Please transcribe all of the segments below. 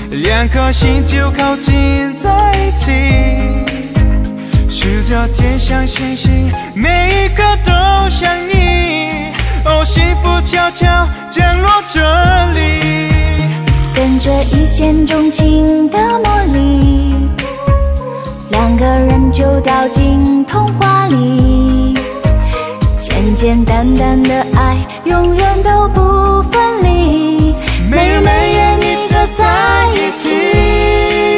两颗心就靠近在一起，数着天上星星，每一个都像你。哦，幸福悄悄降落这里， 跟着一见钟情的魔力，两个人就掉进童话里。简简单单的爱，永远都不分离，没日没夜腻着在一起。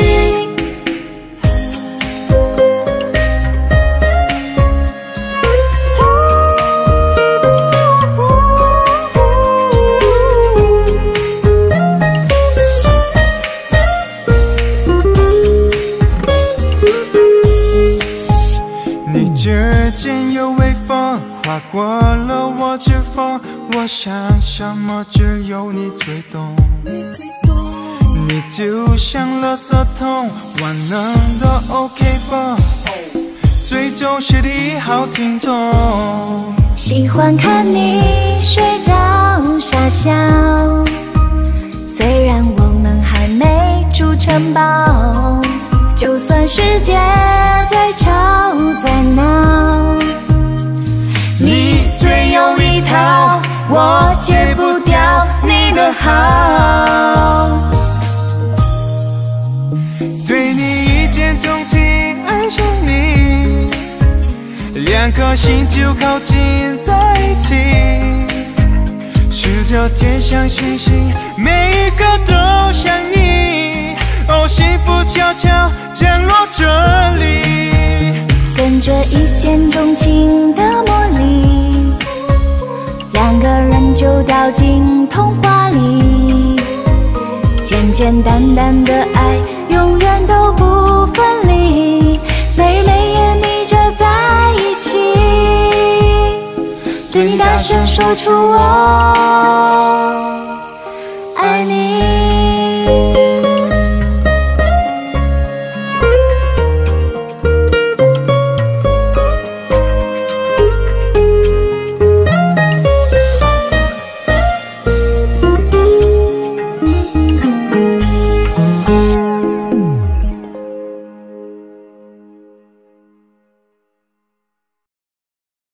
你指尖有微风划过了我指缝，我想什么只有你最懂。你就像垃圾桶，万能的 OK 绷，最忠实的1号听众。 喜欢看你睡着傻笑，虽然我们还没筑城堡，就算世界再吵再闹，你最有一套，我戒不掉你的好。 对你一见钟情，爱上你，两颗心就靠近在一起，数着天上星星，每一个都像你。哦，幸福悄悄降落这里， 跟着一见钟情的魔力，两个人就掉进童话里。简简单单的爱，永远都不分离，没日没夜腻着在一起。对你大声说出我